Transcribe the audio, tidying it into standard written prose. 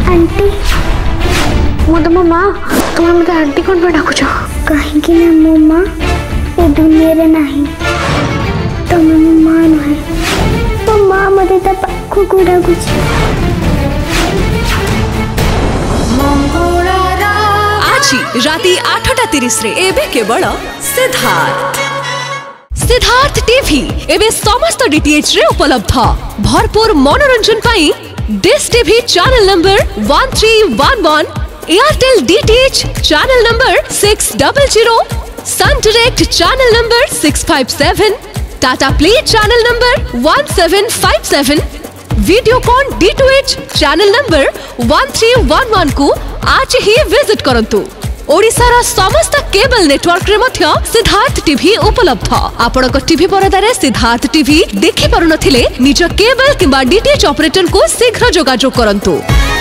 Aunty मो तो मो माँ तुम मत आंटी कौन पे डाकुच कहीं मो माँ ए दुनिया रे नहीं तुम मो माँ नुहे तो माँ मते ता पाखु को डाकुच आज राति 8:30 रे एबे केवल सिद्धार्थ सिद्धार्थ टीवी एवं समस्त डीटीएच रे उपलब्ध भरपूर मनोरंजन पाई dish TV channel number 1311 Airtel DTH channel number 600 Sun Direct channel number 657 Tata play channel number 1757 Videocon D2H channel number 1311 को आज ही विजिट करंतु। ओडिसार समस्त केबल नेटवर्क रे मध्य सिद्धार्थ टीवी उपलब्ध आपनक टीवी परदारे सिद्धार्थ टीवी देखि पारुनथिले निज केबल किबा डीटीएच ऑपरेटर को शीघ्र जोगाजोग करंतु।